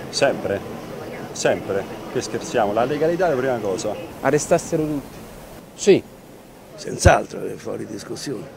Sempre, sempre. Che scherziamo, la legalità è la prima cosa. Arrestassero tutti. Sì, senz'altro, è fuori discussione.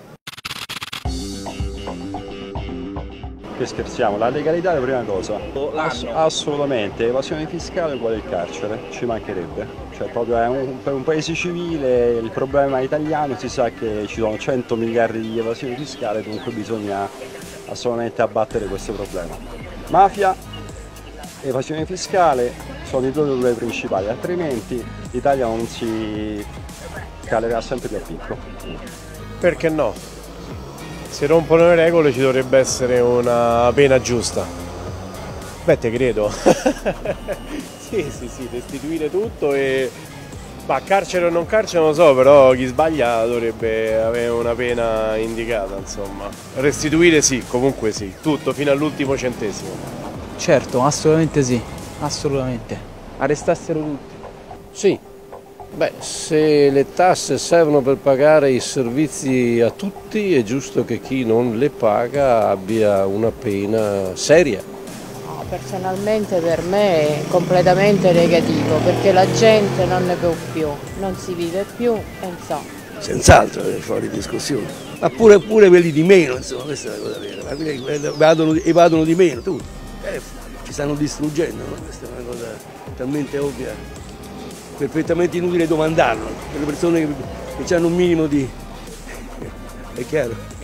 Che scherziamo, la legalità è la prima cosa. Assolutamente, evasione fiscale uguale il carcere, ci mancherebbe. Cioè proprio per un paese civile il problema italiano si sa che ci sono 100 miliardi di evasione fiscale, dunque bisogna assolutamente abbattere questo problema. Mafia, evasione fiscale sono i due principali, altrimenti l'Italia non si calerà sempre più a picco. Perché no? Se rompono le regole ci dovrebbe essere una pena giusta. Beh, te credo. Sì, restituire tutto e... Ma carcere o non carcere non lo so, però chi sbaglia dovrebbe avere una pena indicata, insomma. Restituire sì, comunque sì, tutto, fino all'ultimo centesimo. Certo, assolutamente sì, assolutamente. Arrestassero tutti. Sì. Beh, se le tasse servono per pagare i servizi a tutti, è giusto che chi non le paga abbia una pena seria. No, personalmente per me è completamente negativo, perché la gente non ne può più, non si vive più e insomma. Senz'altro, è fuori discussione. Ma pure quelli di meno, insomma, questa è la cosa vera. Ma quelli evadono di meno, tu. Ci stanno distruggendo, no? Questa è una cosa talmente ovvia. Perfettamente inutile domandarlo, per le persone che hanno un minimo di... è chiaro.